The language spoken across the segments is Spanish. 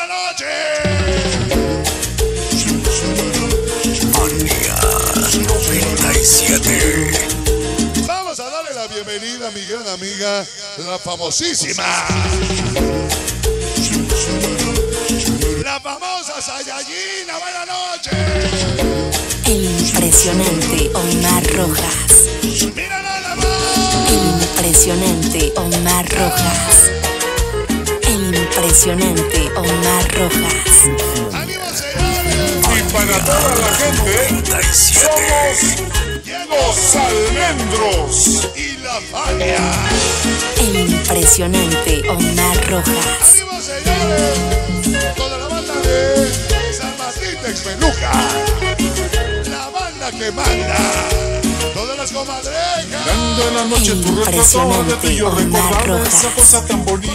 noche. Manía 97. Vamos a darle la bienvenida a mi gran amiga, la famosísima, la famosa Sayayina. Buenas noches. El impresionante Omar Rojas. Mírala la voz. El impresionante Omar Rojas. El impresionante Omar Rojas. ¡Ánimo, señores! Y para toda la gente, 97. somos los almendros. Y la Fania. El impresionante Omar Rojas. ¡Ánimo, señores! Toda la banda de San Martín Texmeluca. La banda que manda. Todas las comadrejas. Dando en la noche tu retrato de ti, yo recordaba esa cosa tan bonita.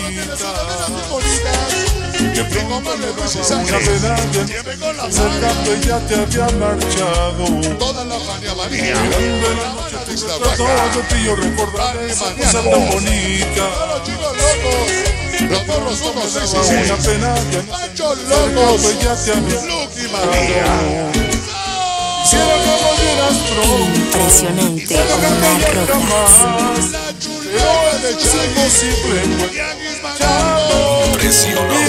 Que primo más le doy Una sangre. pena Siempre con la acercando y ya te había marchado. toda la Fania manía. Dando en la noche tu retrato de ti, yo recordaba esa cosa tan bonita. Los chicos locos. Los morros somos Una sexy. pena que Machos locos. ya te había Lucky María. quisiera que volvieras El pronto. impresionante Omar Rojas. La chuleta de Es Chagui. imposible, pues, Yanguis Manando. y no Impresionante.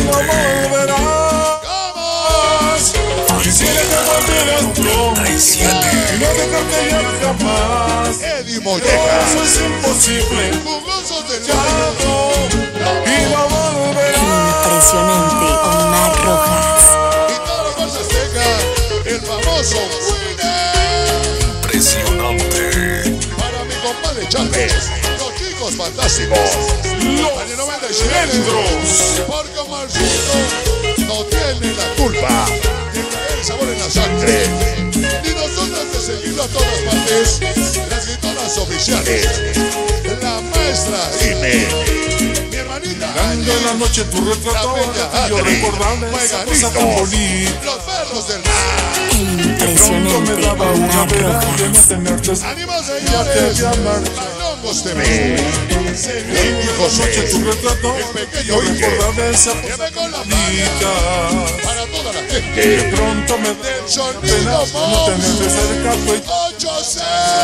volverás. Quisiera que volvieras pronto y 97. no dejarte ya jamás. Eddie Pero Molleja. eso es imposible, Jugosos del ya no, y no El volverás. impresionante Omar Rojas. Y todo lo más azteca. El famoso Winner. Impresionante. Para mi compadre Chávez. Los chicos fantásticos. Los Año 97. almendros. Porque Omarcito no tiene la culpa de traer sabor en la sangre. Ni nosotros de seguirlo a todas partes. Las gritonas oficiales. La maestra Ime. Mi hermanita Dando en la noche tu retrato de ti, yo recordaba esa cosa tan bonita. los perros del mar. El Pronto me impresionante daba una Omar pena de no Rojas. tenerte. ¡Ánimo, Ya te señores! había marchado. Bailongos TV. Seguí, Noche tu José. retrato, El pequeño yo Ike. recordaba esa Lleve cosa con la bonita. para toda la gente. Pronto me da Del una sonido pena no Mox. tenerte cerca, pues 8C.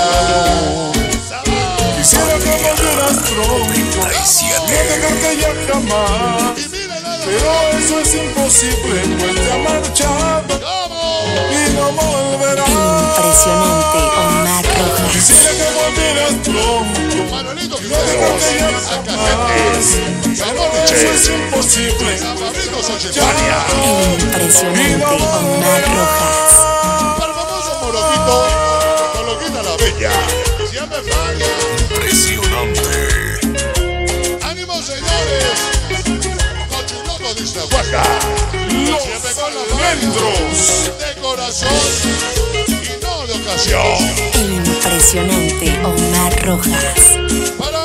quisiera que volvieras pronto, no 97. dejarte ya jamás. Y mira nada Pero eso es imposible, pues te ha marchado ¿Cómo? y no El volverás. impresionante Omar Rojas. Quisiera que volvieras pronto, Manuelito no dejarte ya Quiroz. jamás. Acajetes. Pero eso es imposible, San Pablito ya Xochipania. El impresionante Omar Rojas. Para el famoso Moroquito. Moroquita la Bella. Siempre Fania. Impresionante. ¡Ánimo, señores! Cochiloco de Iztahuaca. Siempre con la almendros. de corazón y no de ocasión. El impresionante Omar Rojas. Para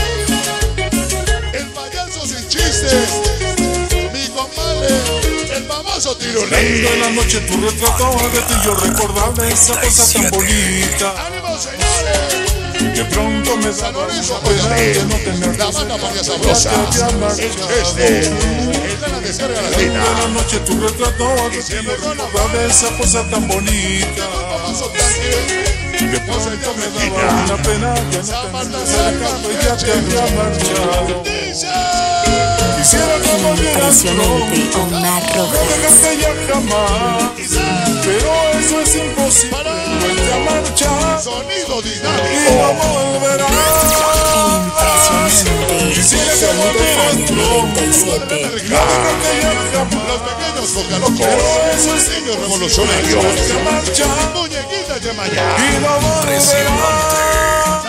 el payaso sin chistes, mi compadre, el famoso Dando en Tirolín. la noche tu retrato de ti, yo recordaba esa cosa tan bonita. ¡Ánimo, señores! De pronto me San daba Lorenzo, una pena de no tenerte la banda María Sabrosa. ya te había El marchado. de la descarga Dando latina. en la noche tu retrato de ti, yo recordaba esa cosa tan bonita. Famoso tanque. De pronto me daba una pena de no tenerte cerca, pues ya te había marchado. Dice. Quisiera que El volvieras impresionante pronto, Omar no Rojas. dejarte ya jamás. Pero eso es imposible, pues te ha marchado Sonido y dinámico. no volverás. Impresionante. Quisiera que Sonido volvieras Fania pronto, 97. no dejarte ya jamás. Los pequeños cocalocos. Pero eso es Niños revolucionarios. te ha marchado Muñequitas de Maya. y no volverás.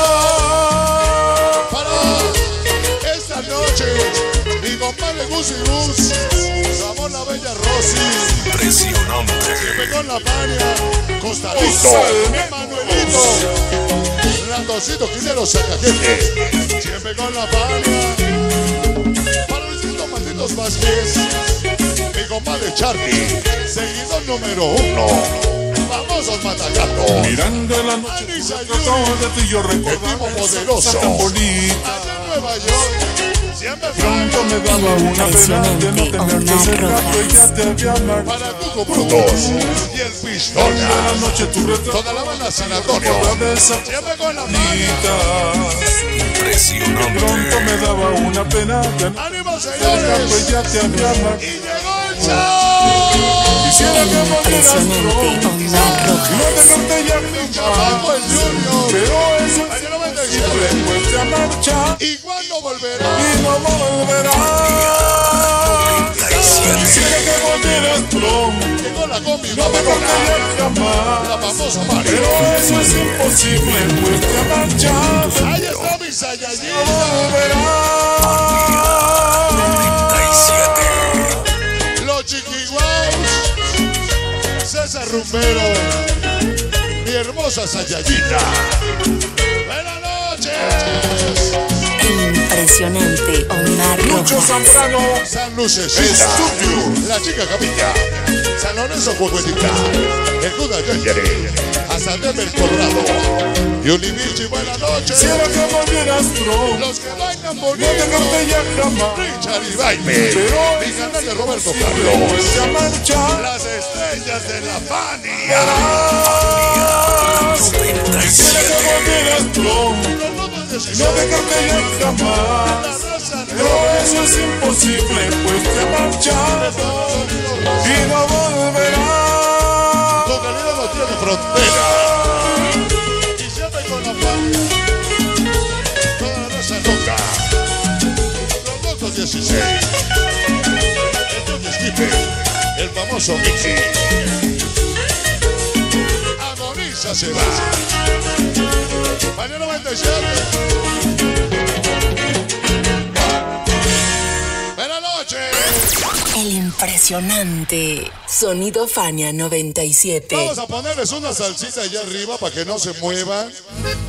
Para esta noche, mi compadre Gus y Gus. Su amor la bella Rosy. Impresionante. Con la Fania. Costalito. Manuelito. Randoncito Quinero Sacajete. Siempre con la Fania. Para Luisito Malditos Vázquez. Mi compadre Charlie. Seguidor número 1. Famosos Matagatos. Mirando en la noche tu retrato de ti, yo recordaba Equipo esa poderoso. cosa tan bonita. Allá en Nueva York. Siempre Pronto me daba una pena de no tenerte cerca, pues ya te había marchado. para Cuco Brutos y el De Pistola. la noche tu retrato Toda la banda San Antonio. de esa Siempre con la mano. bonita. Impresionante. Pronto me daba una pena de no ¡Ánimo, cerca, señores! pues ya te había marchado. Y llegó el show. Quisiera que volvieras Impresionante pronto. Omar No Rojas. dejarte ya jamás. Chamaco el Junior. Pero eso Año es 97. después te marcha ¿Y cuándo volverá? y no volverá. Quisiera que volvieras pronto. Llegó la combi No dejarte Mamadona. ya jamás. La famosa Mario. Pero eso es imposible, pues te marcha. Ahí está mi Saiyajin. Los Chiquiguaos. César Rumbero. Mi hermosa Sayayita. Buenas noches. Impresionante Omar Lucho Rojas. Zambrano, San Lucecita. Estudio. La Chica Camilla. San Lorenzo Jueguetita. El Cuda Yangere. Hasta Denver, Colorado. Y Olivichi, buenas noches. quisiera que volvieras pronto. Los que bailan No bonito. dejarte ya jamás. Richard y Baime. Pero Mi canal de Roberto pues Carlos. te marcha. Las estrellas de la Fania. Quisiera que volvieras pronto. Los locos de No Cisol. dejarte ya La jamás. raza Pero eso es imposible, pues te marcha y no volverá. Tu calidad no tiene frontera. Y siempre con la Fania. Toda la raza loca. Los locos 16. El Tony Skipper. El famoso Mickey. Agoniza se va. Mañana 97. Buenas noches. El impresionante Sonido Fania 97. Vamos a ponerles una salsita allá arriba para que no se muevan.